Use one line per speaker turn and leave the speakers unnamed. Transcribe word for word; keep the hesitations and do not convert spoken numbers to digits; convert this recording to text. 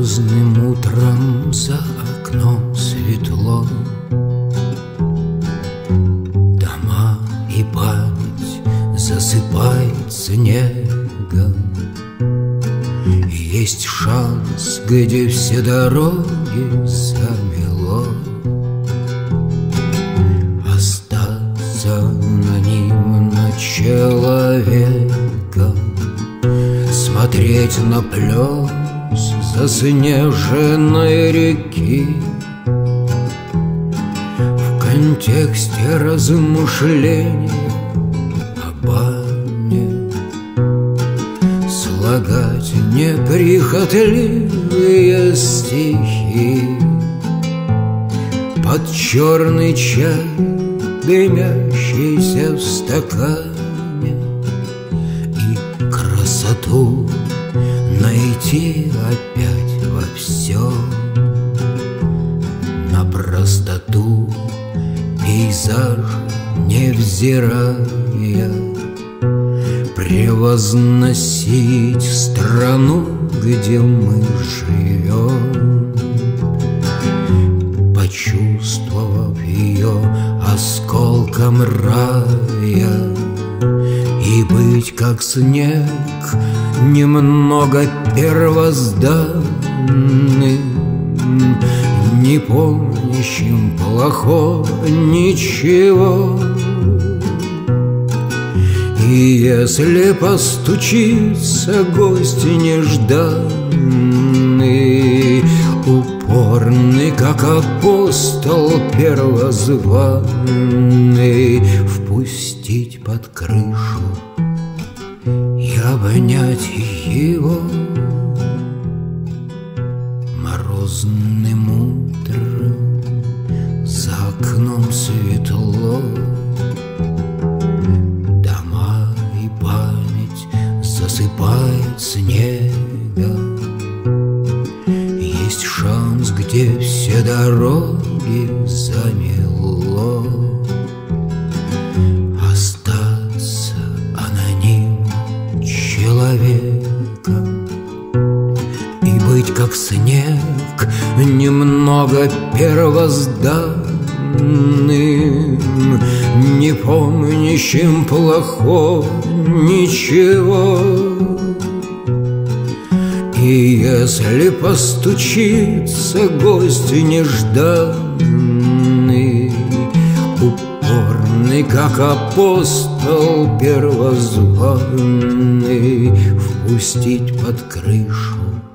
Морозным утром за окном светло, дома и память засыпает снегом. Есть шанс, где все дороги замело, остаться анонимно человеком, смотреть на плес заснеженной реки. В контексте размышления о бане слагать неприхотливые стихи под черный чай, дымящийся в стакане, и красоту найти опять во всем, на простоту пейзажа невзирая, превозносить страну, где мы живем, почувствовав ее осколком рая, и быть как снег, немного первозданным, не помнящим плохого ничего. И если постучится гость нежданный, упорный, как апостол первозванный, впустить под крышу и обнять его. Морозным утром за окном светло, дома и память засыпает снегом. Есть шанс, где все дороги замело, остаться анонимным человеком и быть как снег, немного первозданным, не помнящим плохого ничего. И если постучится гость нежданный, упорный, как апостол первозванный, впустить под крышу